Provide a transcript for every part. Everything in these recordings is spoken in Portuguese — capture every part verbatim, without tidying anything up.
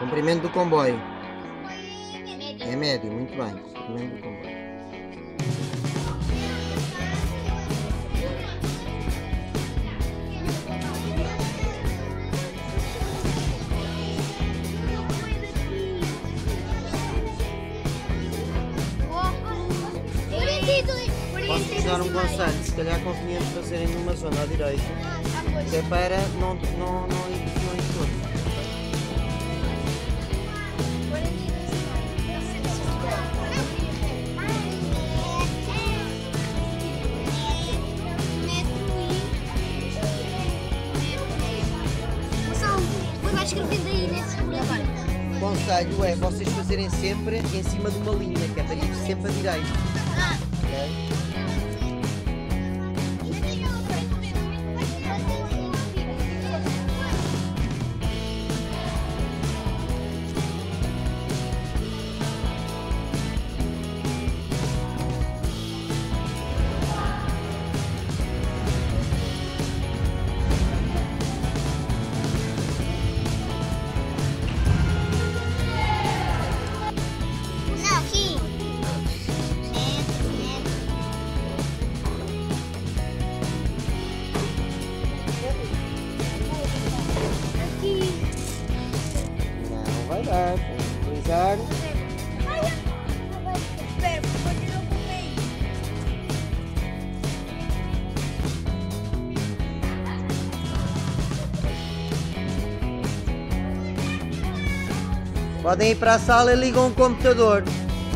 Comprimento do comboio. Médio. É médio, muito bem. Comprimento do comboio. Posso-vos dar um conselho, se calhar conveniente fazerem numa zona à direita, que é para não, não, não ir não ir todo. Vai escrevendo aí nesse agora. O conselho é vocês fazerem sempre em cima de uma linha, que é para ir sempre à direita. Ah. Ok? Não, aqui. Metro, metro. Aqui. Não vai dar, tem que utilizar. Espera, vou tirar o meio. Podem ir para a sala e ligam o computador.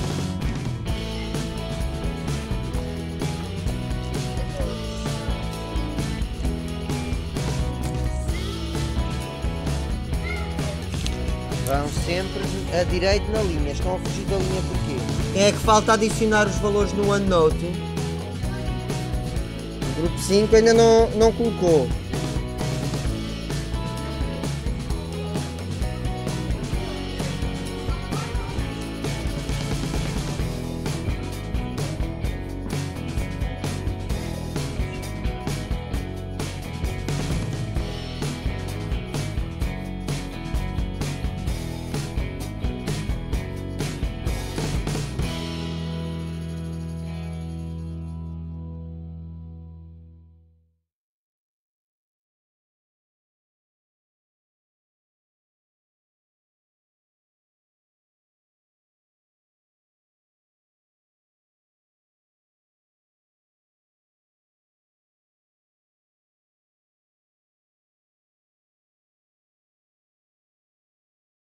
Vão sempre a direito na linha. Estão a fugir da linha porquê? Quem é que falta adicionar os valores no OneNote? O grupo cinco ainda não, não colocou.